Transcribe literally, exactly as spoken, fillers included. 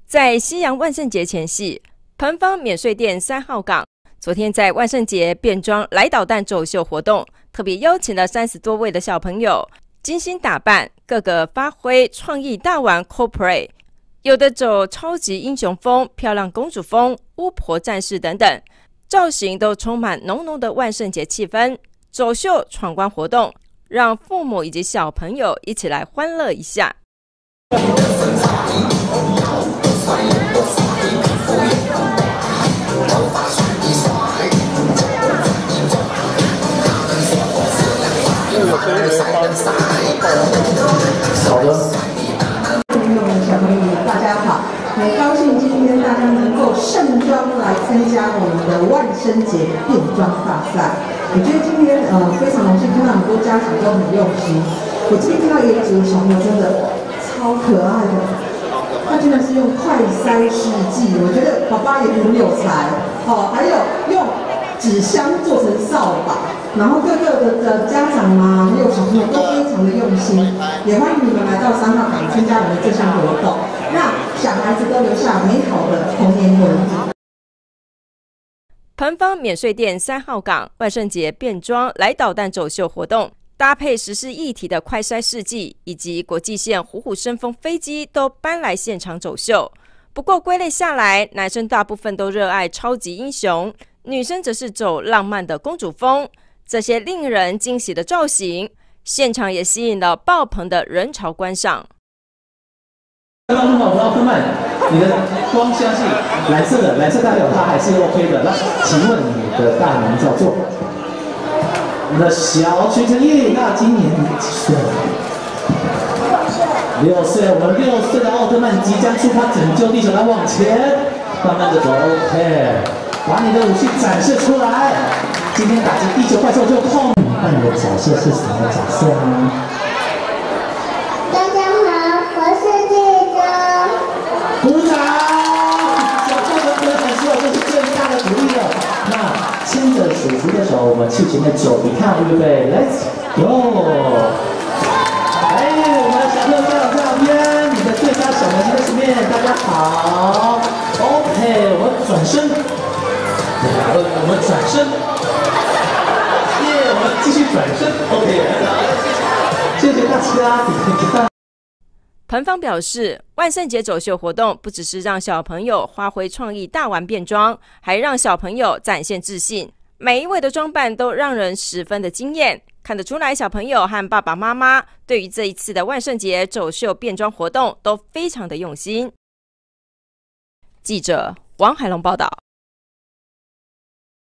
在西洋万圣节前夕，彭芳免税店三号港昨天在万圣节变装来捣蛋走秀活动，特别邀请了三十多位的小朋友精心打扮，各个发挥创意大玩 cosplay， 有的走超级英雄风、漂亮公主风、巫婆战士等等，造型都充满浓浓的万圣节气氛。走秀闯关活动，让父母以及小朋友一起来欢乐一下。 好的，朋友们、小朋友们，大家好！很高兴今天大家能够盛装来参加我们的万圣节变装大赛。我觉得今天呃非常荣幸看到很多家长都很用心。我今天看到有一组小朋友真的超可爱的，他真的是用快筛试剂，我觉得爸爸也很有才哦。还有用纸箱做成扫把。然后各个的的家长啊，还有小朋友都非常的用心，也欢迎你们来到三号港参加我们这项活动，让小孩子都留下美好的童年回忆。 彭芳免税店三号港万圣节变装来捣蛋走秀活动，搭配时事议题的快筛试剂以及国际线虎虎生风飞机都搬来现场走秀。不过归类下来，男生大部分都热爱超级英雄，女生则是走浪漫的公主风。这些令人惊喜的造型，现场也吸引了爆棚的人潮观赏。 奥特曼，奥特曼，你的光相信蓝色的，蓝色代表它还是 OK 的。那请问你的大名叫做？我们的小学成叶，那今年你几岁？六岁。我们六岁的奥特曼即将出发拯救地球，来往前，慢慢的走 ，OK， 把你的武器展示出来。今天打击地球怪兽就痛。那你的角色是什么角色呢？ 大家好，我是记者。 鼓掌！小朋友们很需要，这是最大的鼓励了。那牵着叔叔的手，我们去前面走一趟，预备 ，Let's go！ 哎，我们的小朋友在我这边，你的最佳小明星在前面，大家好。OK， 我们转身，我们转身。继续转身 ，OK， 谢谢大家。 彭芳表示，万圣节走秀活动不只是让小朋友发挥创意大玩变装，还让小朋友展现自信。每一位的装扮都让人十分的惊艳，看得出来小朋友和爸爸妈妈对于这一次的万圣节走秀变装活动都非常的用心。记者王海龙报道。